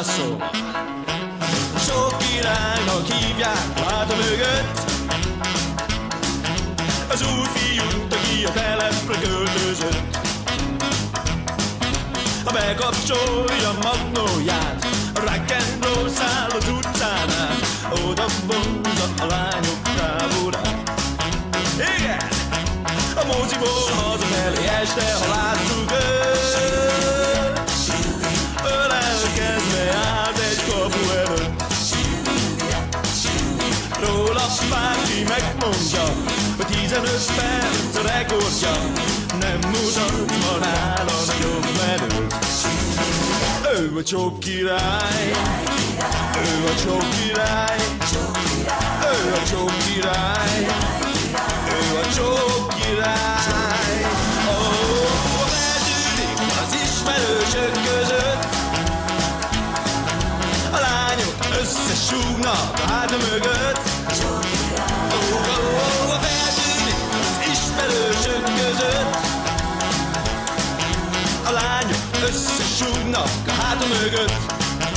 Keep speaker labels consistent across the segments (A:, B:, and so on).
A: válaszol. Sok királynak hívják háta mögött az új fiút, aki a telepre költözött. Ha bekapcsolja magnóját, a rock and roll száll az utcán át, oda vonza a lányok táborát. Igen! A moziból hazafelé este, ha láttuk őt, ölelkezve állt egy kapu előtt. Róla bárki megmondja, hogy 15 perc a rekordja, nem mutat ma nála nagyobb menőt. Ő a csók király, ő a csók király, ő a csók király, ő a csók király. Ó, eltűnik az ismerősök között, a lányok összesúgnak a háta mögött. Ó, eltűnik az ismerősök között, a lányok összesúgnak a háta mögött.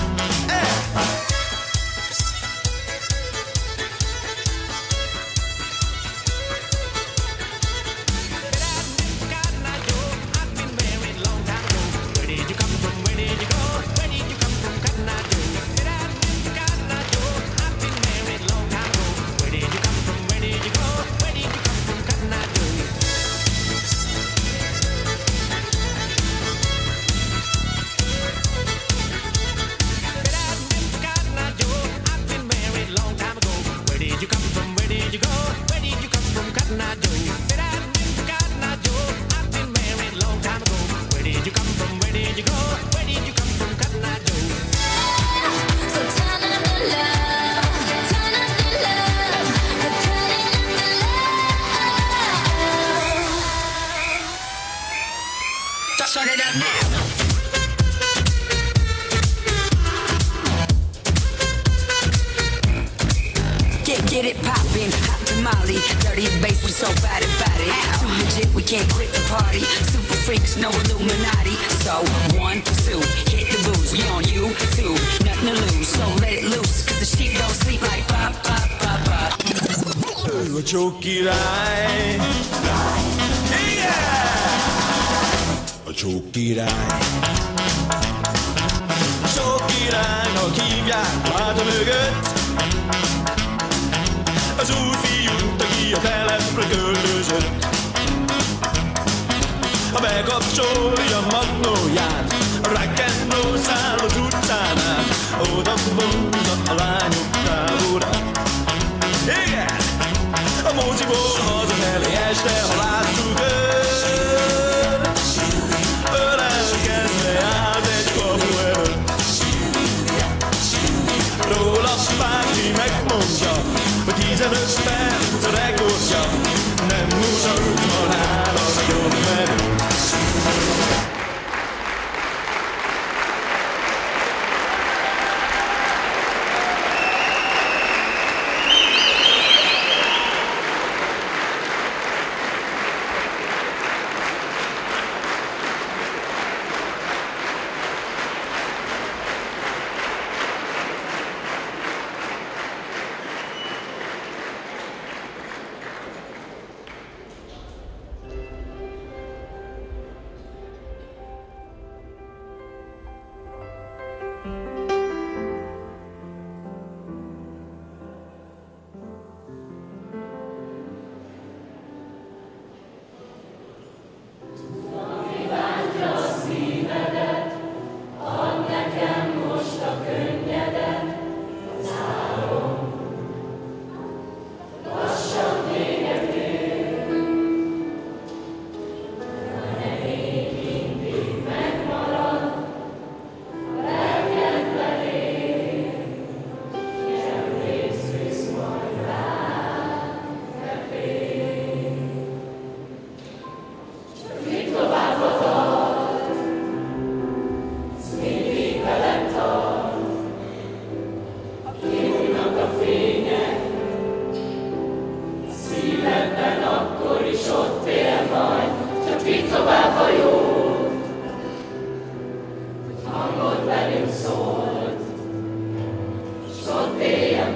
B: Get it poppin', hot tamale, dirty bass, we so bad about it. Too legit, we can't quit the party. Super freaks, no Illuminati. So 1, 2, hit the booze. We on you too, nothing to lose. So let it loose, 'cause the sheep don't sleep like pop, pop, pop, pop.
A: Ő a csók király, igen! A csók király. Csók királynak hívják háta mögött az új fiút, aki a telepre költözött. Ha bekapcsolja magnóját, a rock and roll száll az utcán át, oda vonza a lányok táborát. Igen! A moziból hazafelé este, ha láttuk őt, ölelkezve állt egy kapu előtt. Róla bárki megmondja, hogy 15 perc a rekordja, nem mutat ma nála nagyobb menőt.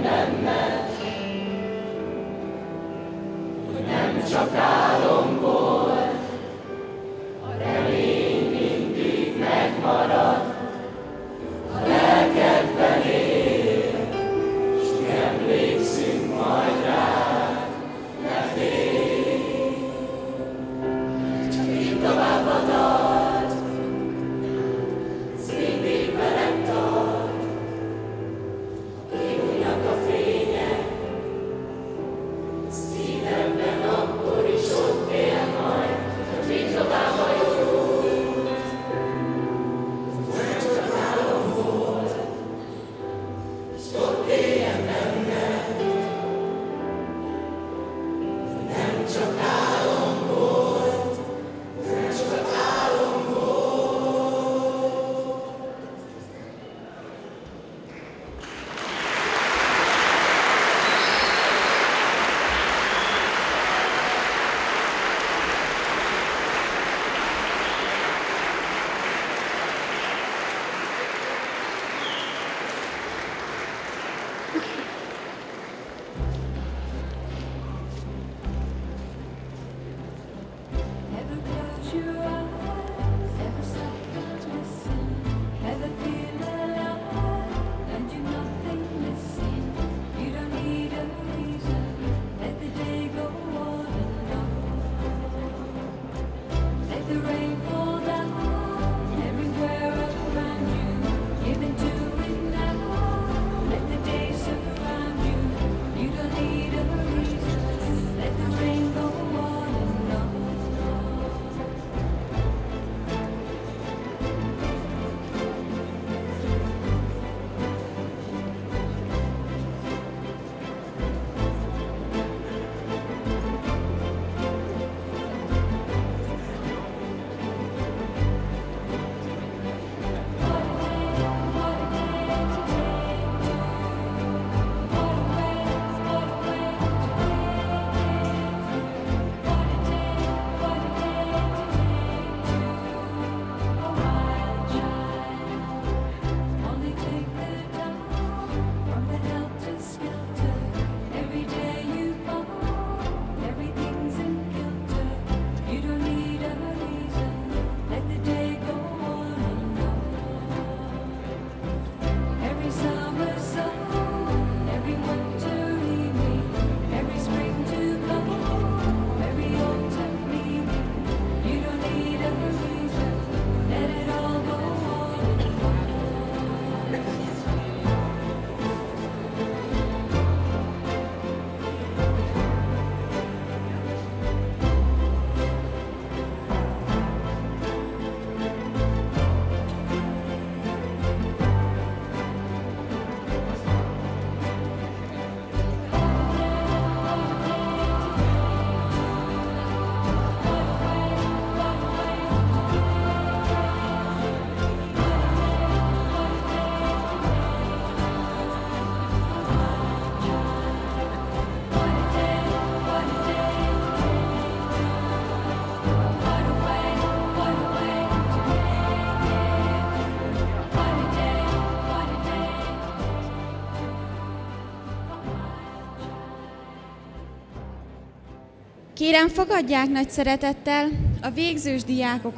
C: Kérem, fogadják nagy szeretettel a végzős diákok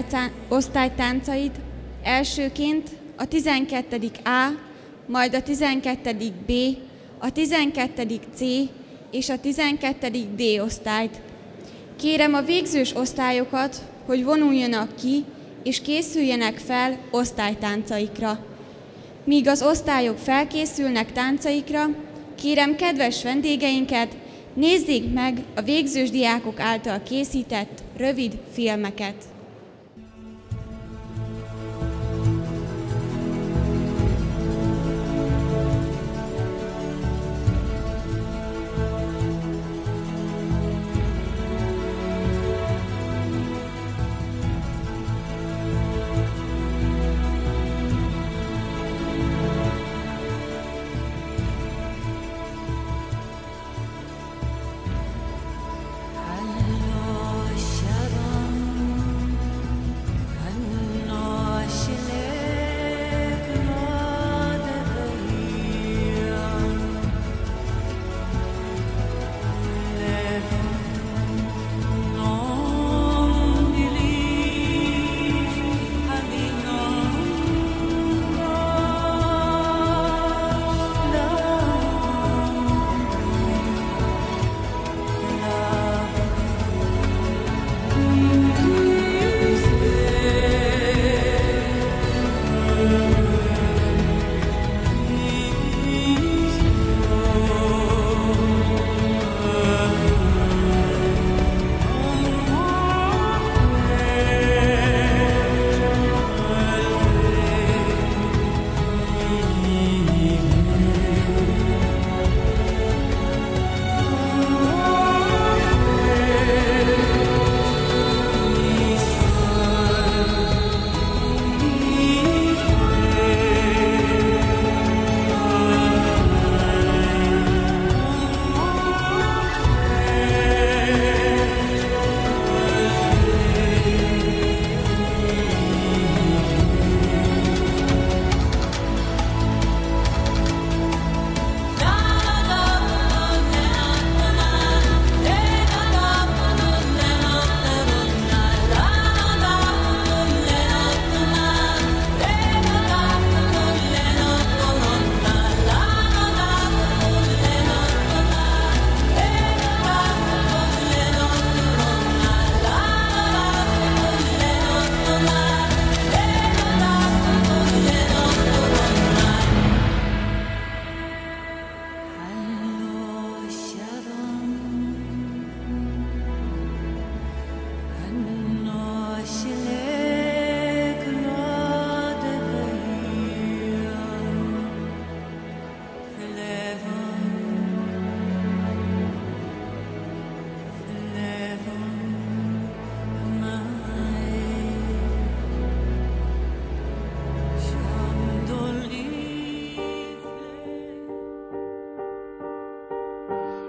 C: osztálytáncait, elsőként a 12. A, majd a 12. B, a 12. C és a 12. D osztályt. Kérem a végzős osztályokat, hogy vonuljanak ki és készüljenek fel osztálytáncaikra. Míg az osztályok felkészülnek táncaikra, kérem kedves vendégeinket, nézzék meg a végzős diákok által készített rövid filmeket.
D: Sharon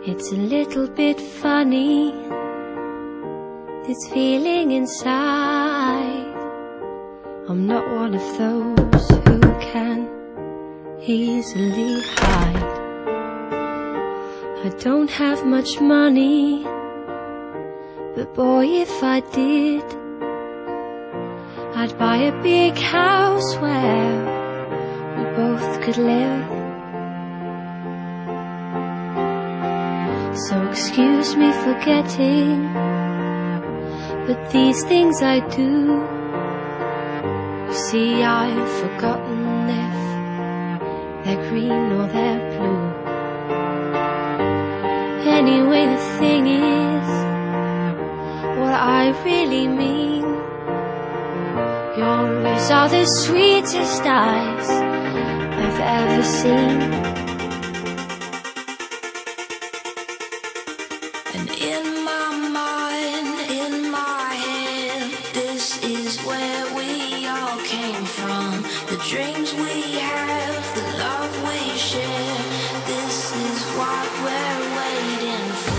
D: It's a little bit funny, this feeling inside. I'm not one of those who can easily hide. I don't have much money, but boy, if I did, I'd buy a big house where we both could live. So excuse me for getting, but these things I do. You see, I've forgotten if they're green or they're blue. Anyway, the thing is, what I really mean, your eyes are the sweetest eyes I've ever seen.
E: And in my mind, in my head, this is where we all came from. The dreams we have, the love we share, this is what we're waiting for.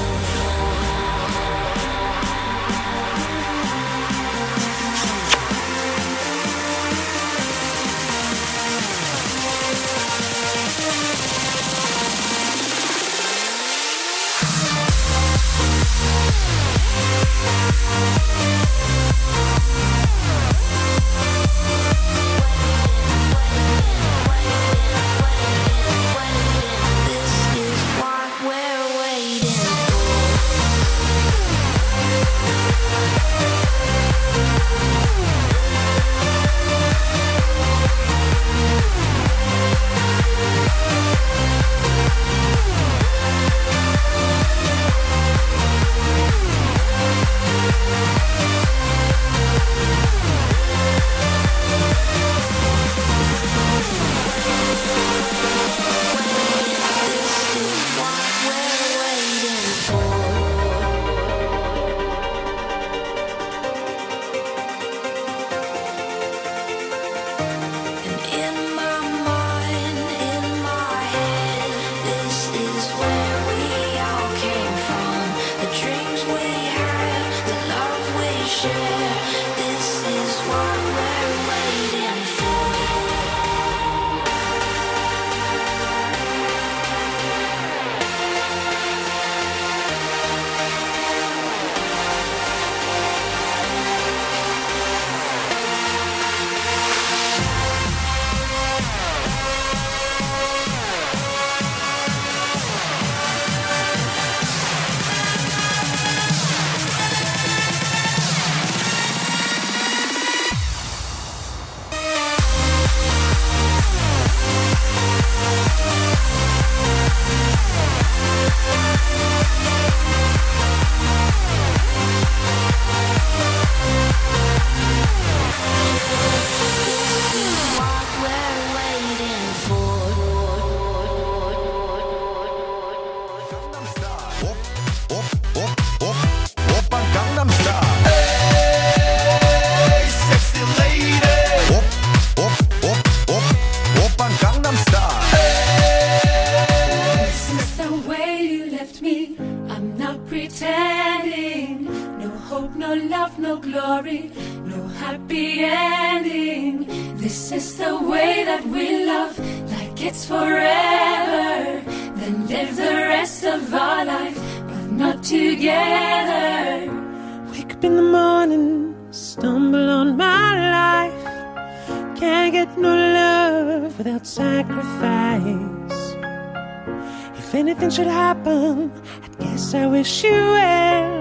F: Should happen, I guess I wish you well.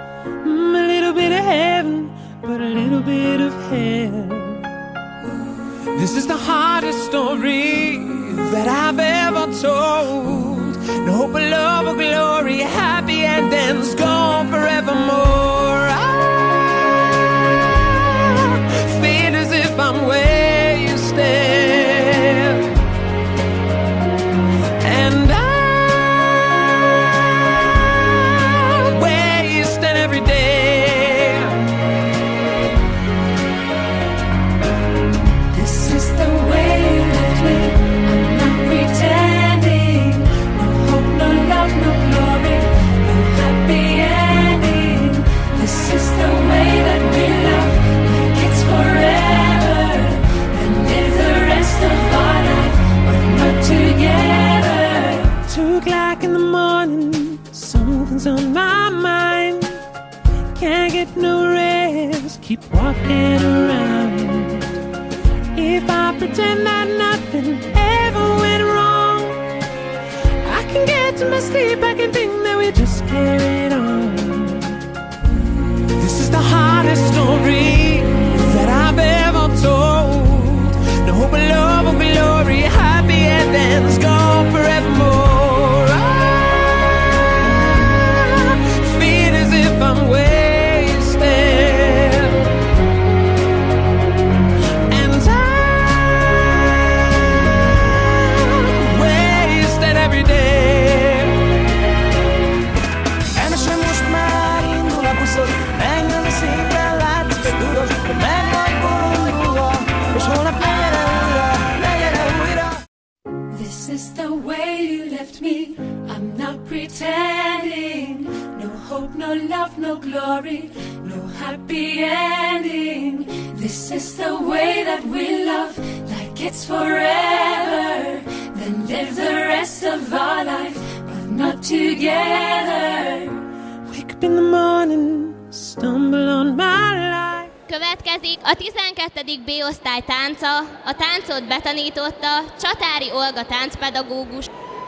F: A little bit of heaven, but a little bit of hell. This is the hardest story that I've ever told. No hope of love or glory, happy endings gone forevermore. I feel as if I'm where you stand, and 2 o'clock in the morning, something's on my mind. Can't get no rest, keep walking around. If I pretend that nothing ever went wrong, I can get to my sleep, I can think that we just carried on. This is the hardest story that I've ever told. No hope of love or glory, happy endings gone forevermore. I feel as if I'm wasted, and I'm wasted every day.
A: És sem most már indul a buszod, engem szépen látsz, és tudod, hogy meg vagy bolondulva, és holnap ne gyere újra, ne gyere újra.
G: This is the way you left me, I'm not pretending. No hope, no love, no glory, no happy ending. This is the way that we love, like it's forever. Then live the rest of our life, but not together.
F: Wake up in the morning, stumble on my life.
H: Következik a 12. B-osztály tánca, a táncot betanította Csatári Olga táncpedagógus.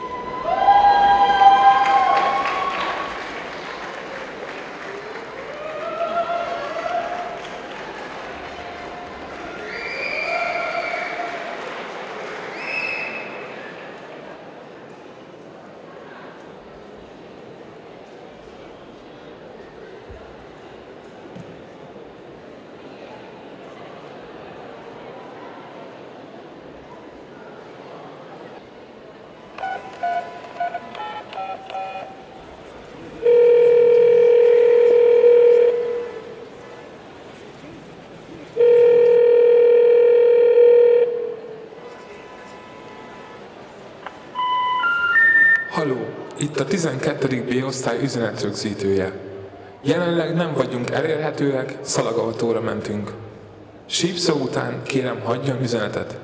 I: Halló, itt a 12. B-osztály üzenetrögzítője. Jelenleg nem vagyunk elérhetőek, szalagautóra mentünk. Sípszó után kérem hagyjon üzenetet.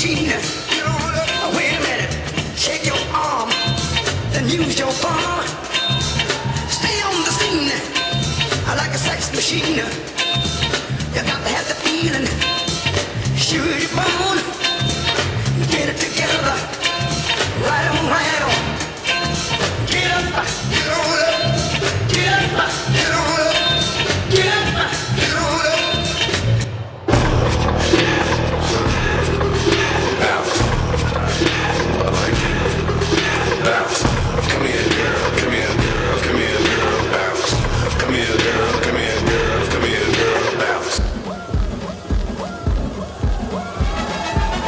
B: machine. Wait a minute, shake your arm, then use your palm. Stay on the scene like a sex machine. You got to have the feeling, sure you're born. Get it together, right on, right on. Get up, get on up, get up, get on up, get up, get on up. Bounce. I like it. Bounce. Come here, girl. Come here, girl. Come here, girl. Bounce. Come here, girl. Come here, girl. Come here, girl. Bounce.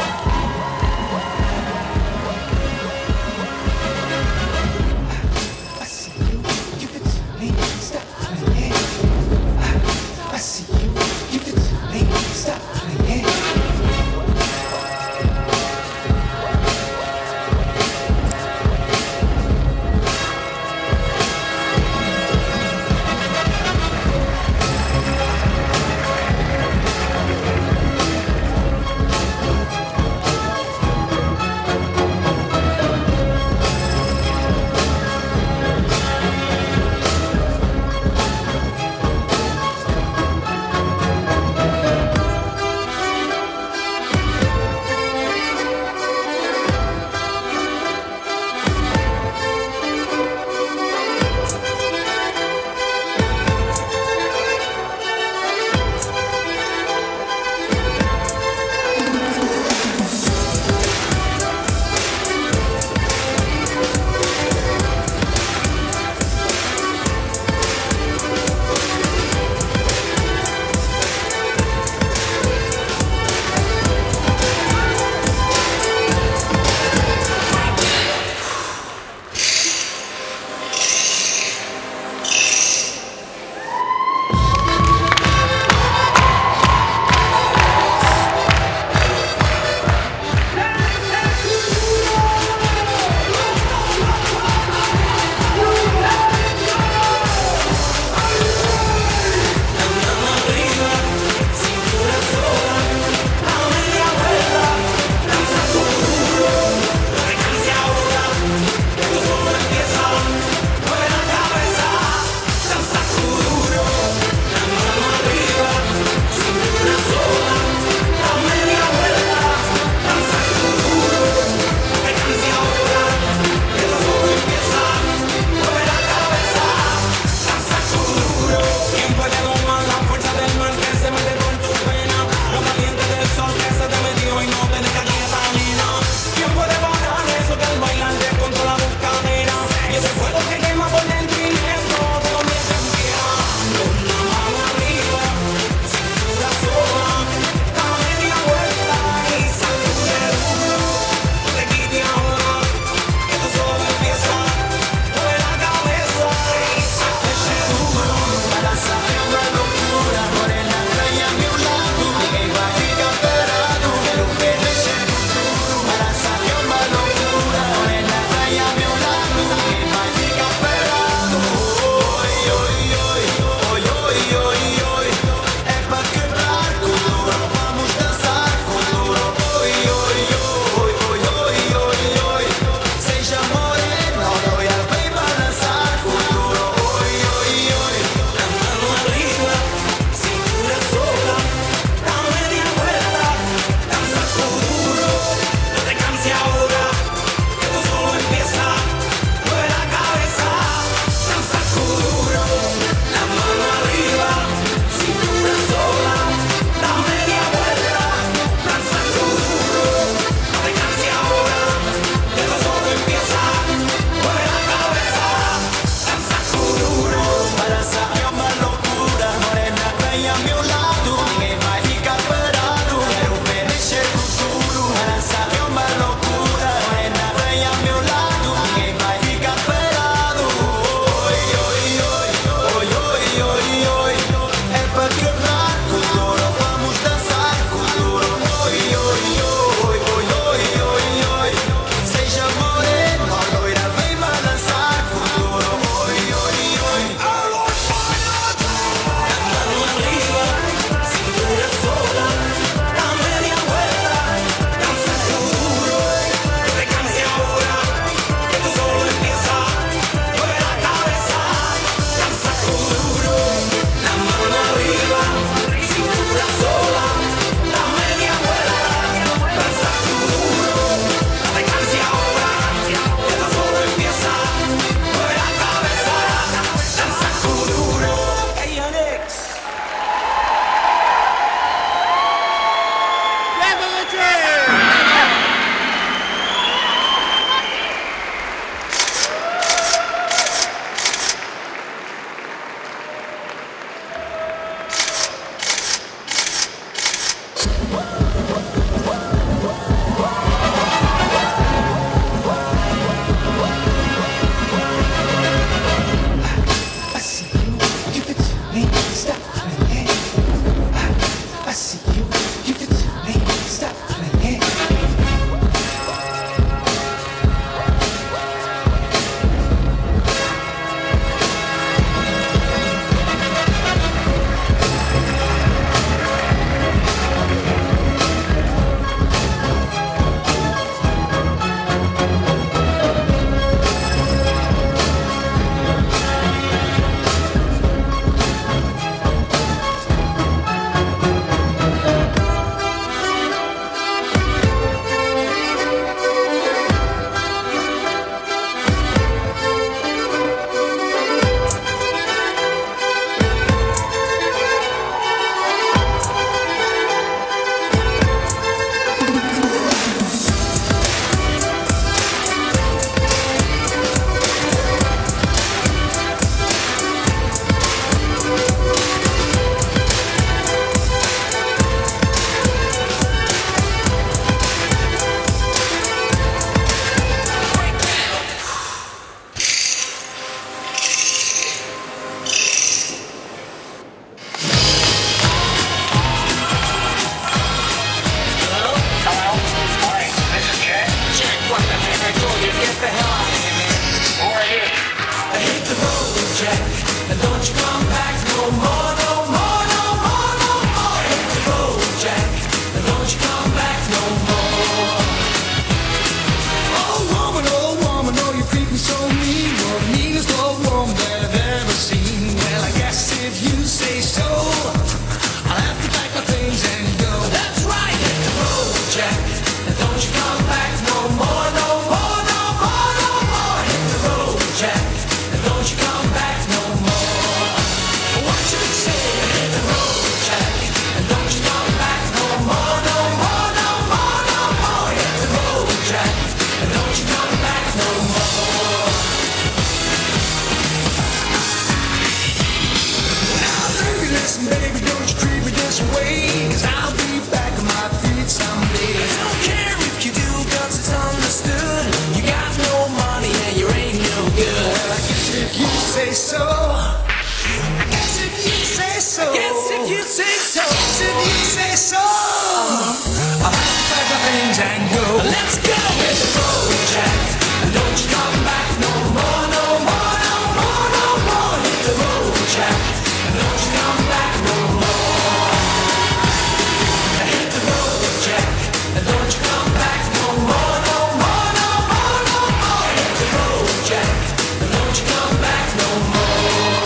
A: say so, if you say so, I'll pack my things and go. Let's go. Hit the road, Jack, and don't you come back no more, no more, no more, no more. Hit the road, Jack, and don't you come back no more. Hit the road, Jack, and don't you come back no more, no more, no more, no more. Hit the road, Jack, and don't you come back no more.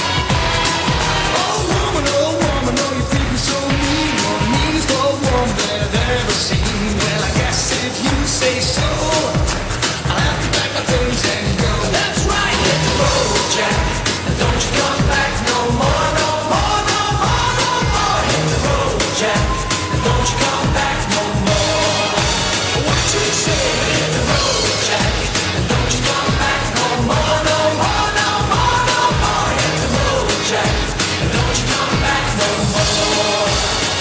A: Oh woman, oh you treat me so mean. You're the meanest old woman that I've ever seen. Well, I guess if you say so, I'll have to pack my things and go. That's right, hit the road, Jack, and don't you come back no more, no more, no more, no more. Hit the road, Jack, and don't you come back no more. What you say? Hit the road, Jack, and don't you come back no more, no more, no more, no more. Hit the road, Jack, and don't you come back no more.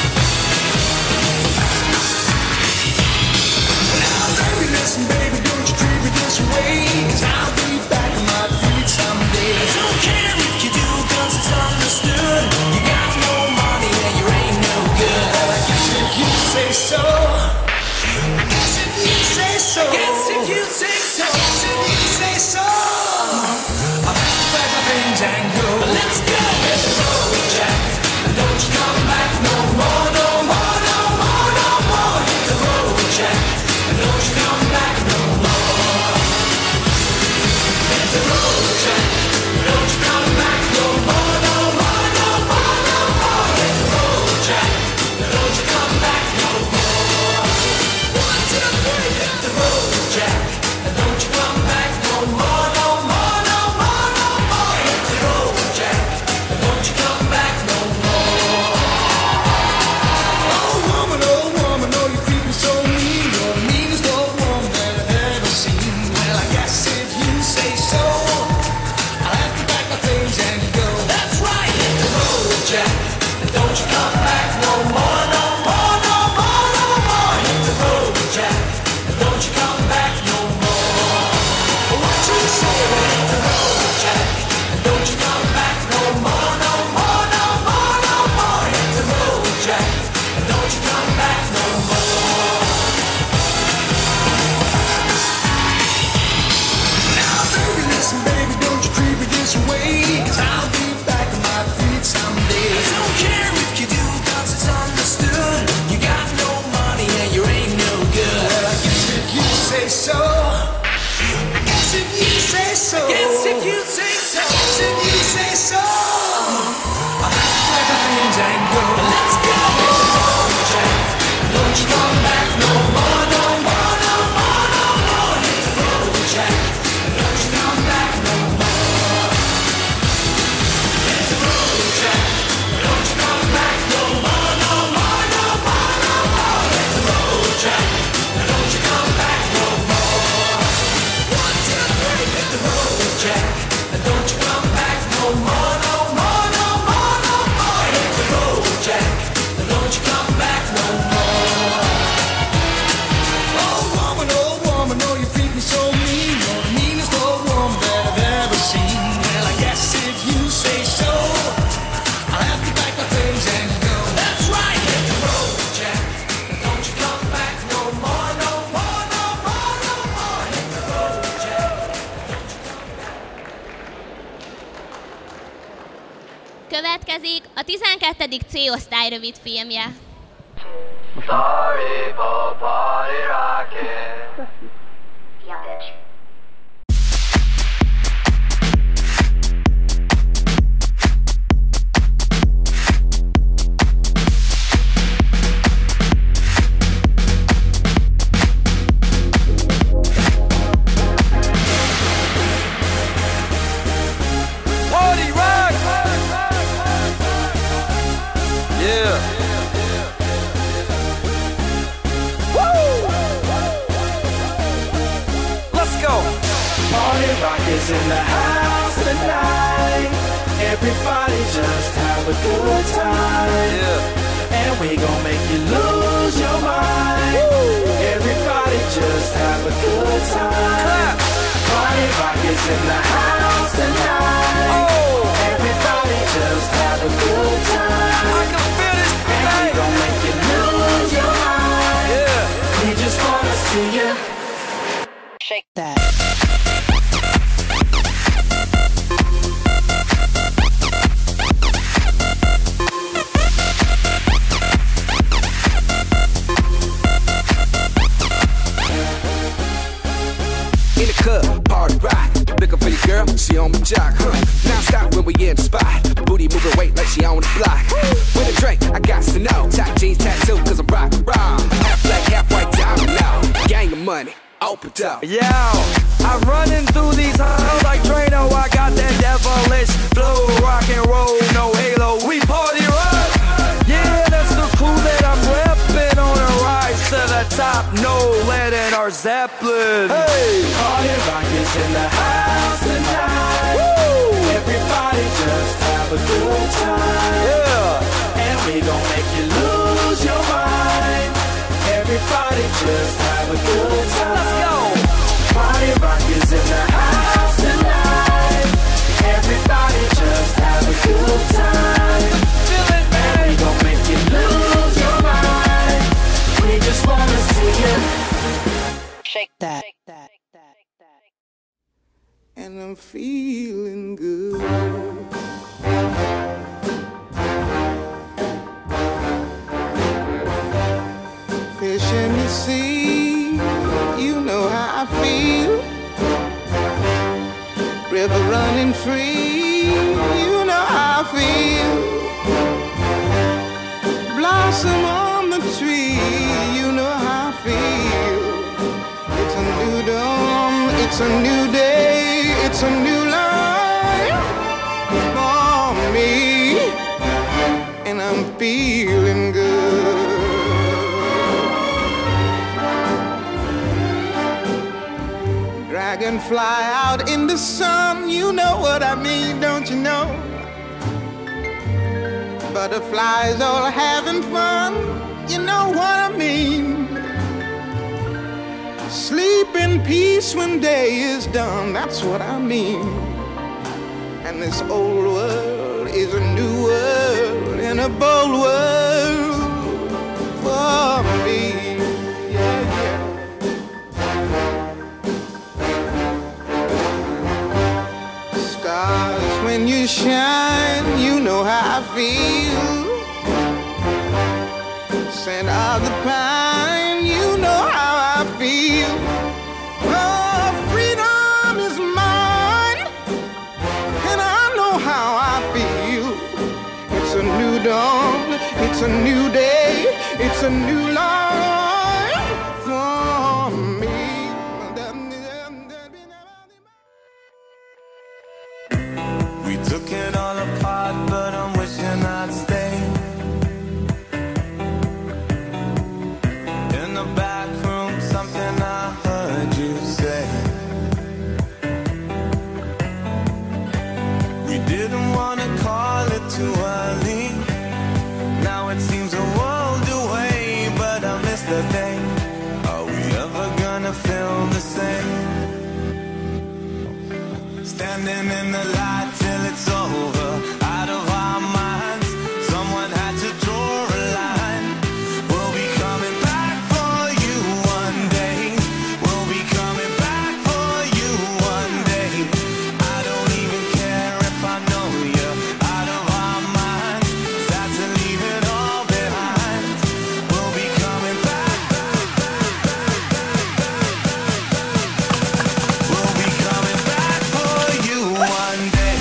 A: Now baby, listen, baby, don't you treat me this way, 'cause I'll be back on my feet someday. I don't care if you do, 'cause it's understood. You got no money and you ain't no good. I guess if you say so, I guess if you say so, I guess if you say so, I guess if you say so, I'll have to pack my things and go. Let's go. Hit the road, Jack, and don't you come back no more, no more, no more, no more. Hit the road, Jack, and don't you come back no more. Hit the road, Jack, and don't you come back no more, no more, no more, no more. Hit the road, Jack, and don't you come back no more. 1, 2, 3. Hit the road, Jack, and don't you come back no more, no more, no more, no more. Hit the road, Jack, and don't you come back no more. Oh woman, oh you treat me so mean. You're the meanest old woman that I've ever seen. Well, I guess if you say so, I'll have to pack my things and go. That's right, hit the road, Jack, and don't you come back no more, no more, no more, no more. Hit the road, Jack, and don't you come back no more. What you say? Hit the road, Jack, and don't you come back no more, no more, no more, no more. Hit the road, Jack, and don't you come back no more. Now baby, listen, baby, don't you treat me this way, 'cause I'll be back on my feet someday. I don't care if you do, 'cause it's understood. You got no money and you ain't no good. Well, I guess if you say so, I guess if you say so, I guess if you say so, I guess if you say so, I'll have to pack my things and go. Let's go. Hit the road, Jack, and don't you come back no more, no more, no more, no more. Hit the road, Jack, and don't you come back no more. Hit the road, Jack, and don't you come back no more, no more, no more, no more. Hit the road, Jack, and don't you come back no more. 1, 2, 3. Hit the road, Jack, and don't you come back no more, no more, no more, no more. Hit the road, Jack, and don't you come back no more. Oh woman, oh you treat me so mean. You're the meanest old woman that I've ever seen. Well, I guess if you say so, I'll have to pack my things and go. That's right, hit the road, Jack, and don't you come back no more, no more, no more, no more. Hit the road, Jack, don't you come back.
H: Következik a 12. C osztály rövidfilmje.
J: Sorry for party rocking.
K: Yeah, bitch.
J: Party rock. Yeah. Woo! Let's go.
A: Party rock is in the house tonight. Everybody just have a good time.
J: Yeah.
A: And we gon' make you lose your mind. Everybody just have a good time.
J: Clap.
A: Party rock is in the house tonight.
J: Oh.
A: Everybody just have a good time.
J: I can feel
E: see you shake that.
J: In the club, party rock. Looking for your girl, she on my jock. Now stop when we in the spot. Booty moving weight like she on the block. With a drink, I got to know. Top jeans tattoo, cause I'm rock raw. Half black, half white diamond now. Gang of money, open up.
K: Yo, I'm running through these halls like Drano. I got that devilish flow, rock and roll, no halo. We party rock. Yeah, that's the crew that I'm repping on a rise to the top. No lead in our Zeppelin. Hey,
A: party rock is in the house tonight. Woo! Everybody just have a good time.
K: Yeah,
A: and we gon' make you lose your mind. Everybody just have a good time.
K: Let's go.
A: Party rock is in the house tonight. Everybody just have a good time.
K: Feel it, man.
A: And we gon' make you lose your mind. We just wanna see you
E: shake that.
L: And I'm feeling good. Fish in the sea, you know how I feel. River running free, you know how I feel. Blossom on the tree, you know how I feel. It's a new dawn, it's a new day, it's a new life for me, and I'm feeling good. Dragonfly out in the sun, you know what I mean, don't you know? Butterflies all having fun, you know what I mean. Sleep in peace when day is done, that's what I mean. And this old world is a new world and a bold world for me. Yeah, yeah. Stars, when you shine, you know how I feel. Scent of the pine, you know how I feel. Oh, freedom is mine, and I know how I feel. It's a new dawn, it's a new day, it's a new life for me.
A: We took it all apart, but I'm wishing I'd stay. In the back room, something I heard you say. We didn't want to call it too early. Now it seems a world away, but I miss the day. Are we ever gonna feel the same? Standing in the light till it's over, out of our minds. Someone had to draw a line. We'll be coming back for you one day. We'll be coming back for you one day. I don't even care if I know you're out of our minds. Sad to leave it all behind. We'll be coming back. We'll be coming back for you one day.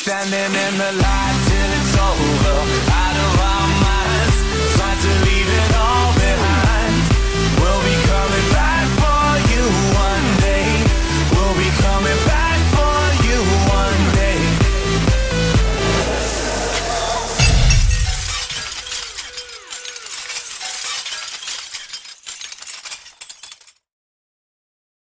K: standing in the light till it's over.